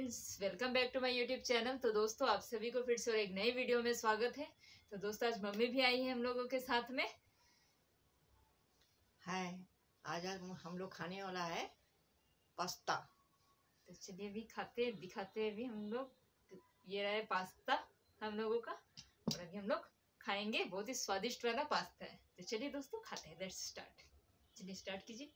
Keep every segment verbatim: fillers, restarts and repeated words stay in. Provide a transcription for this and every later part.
Friends, welcome back to my YouTube channel. तो दोस्तों, आप सभी को फिर से और एक नई वीडियो में स्वागत है। तो दोस्तों, आज मम्मी भी आई है हम लोगों के साथ में। हाय, आज आज हम लोग खाने वाला है पास्ता। तो चलिए अभी खाते हैं, दिखाते हैं अभी हम लोग। तो ये रहा है पास्ता हम लोगों का, और अभी हम लोग खाएंगे। बहुत ही स्वादिष्ट वाला पास्ता है। तो चलिए दोस्तों, खाते हैं। Let's start. चलिए स्टार्ट कीजिए।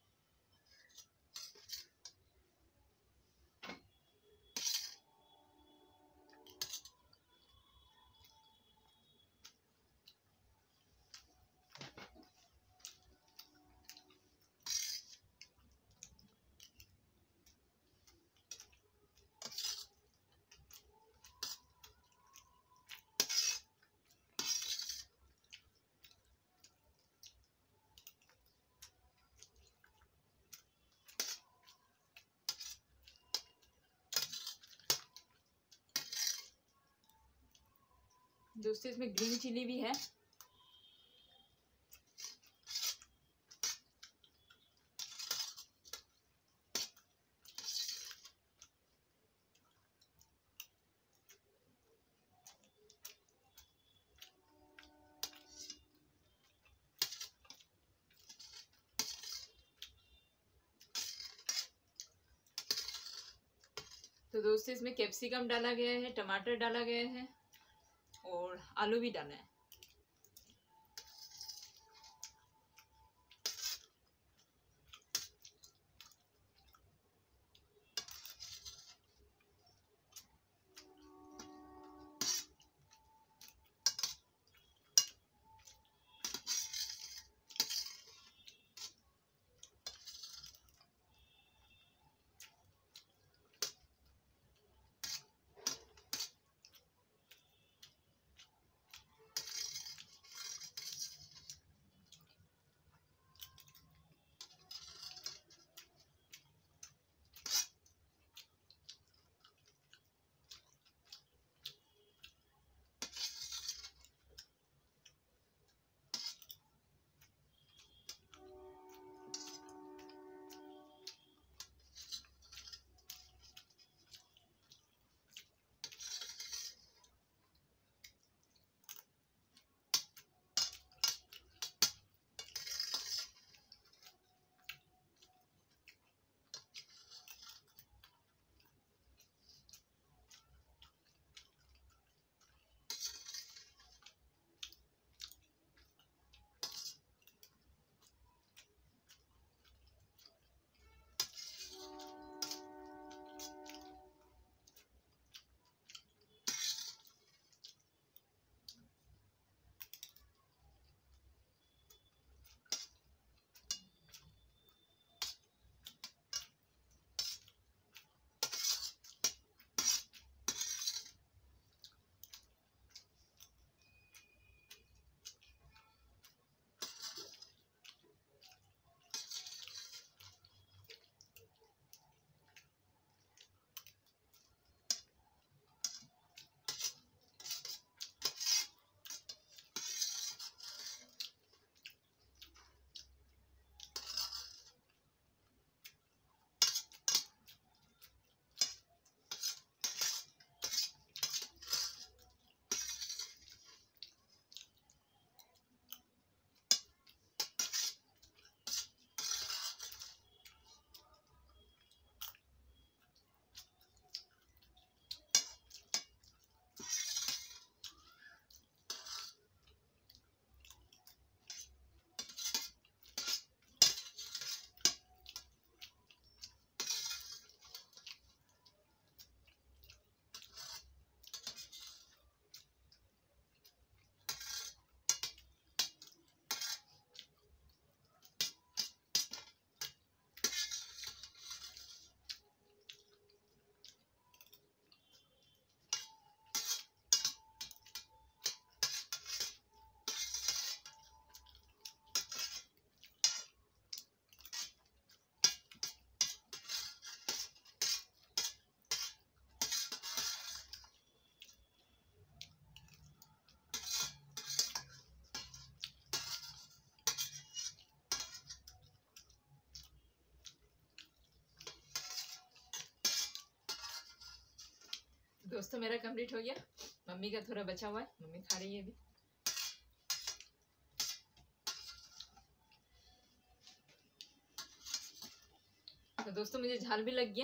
दोस्तों, इसमें ग्रीन चिली भी है। तो दोस्तों, इसमें कैप्सिकम डाला गया है, टमाटर डाला गया है और आलू भी डाला है। दोस्तों मेरा कंप्लीट हो गया, मम्मी का थोड़ा बचा हुआ है, मम्मी खा रही है अभी। तो दोस्तों मुझे झाल भी लग गया।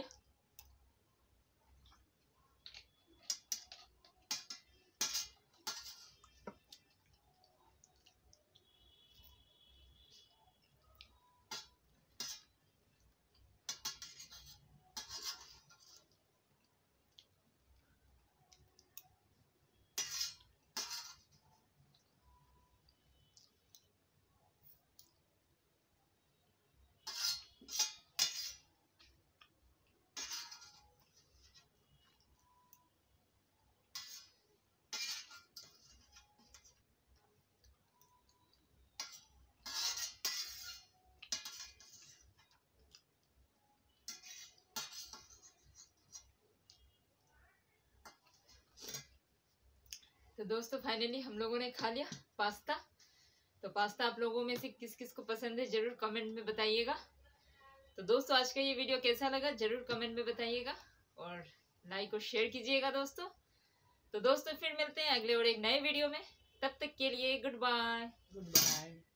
तो दोस्तों फाइनली हम लोगों ने खा लिया पास्ता। तो पास्ता आप लोगों में से किस किस को पसंद है जरूर कमेंट में बताइएगा। तो दोस्तों आज का ये वीडियो कैसा लगा जरूर कमेंट में बताइएगा और लाइक और शेयर कीजिएगा दोस्तों। तो दोस्तों फिर मिलते हैं अगले और एक नए वीडियो में, तब तक के लिए गुड बाय। Good bye.